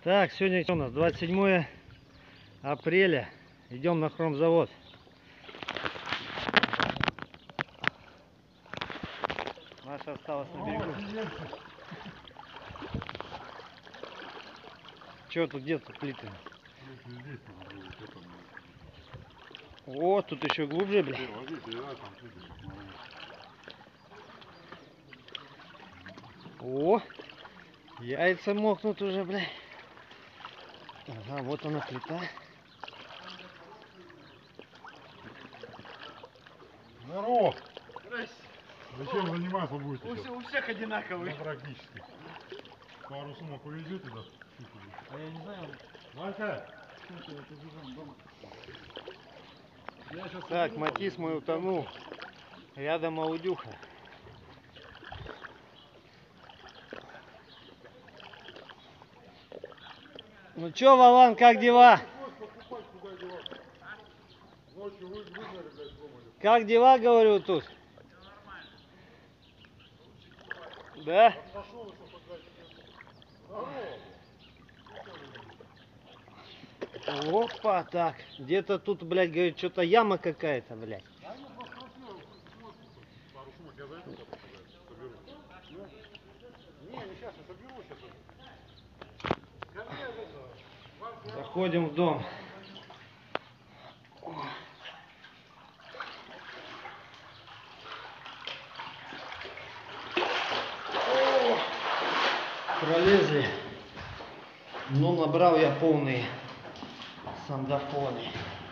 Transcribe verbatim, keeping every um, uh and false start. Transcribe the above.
Так, сегодня у нас двадцать седьмое апреля. Идем на хромзавод. Наша осталась на берегу. Че тут, где тут плиты? О, тут еще глубже, бля. О, яйца мокнут уже, бля. Ага, вот она плита. Здорово! Здрасте! Зачем заниматься будете? У, у всех одинаковые. Ну, практически. Пару сумок увезете, да? А я не знаю. Ванька! Так, Матис мой утонул. Рядом аудюха. Ну чё, Вован, как дела? Как дела, говорю, тут? Да? Опа, так. Где-то тут, блядь, говорит, что-то яма какая-то, блядь. Пару сумок я зайду, соберу. Не, не сейчас, я соберу сейчас. Заходим в дом. Пролезли. Ну, набрал я полные сандофоны.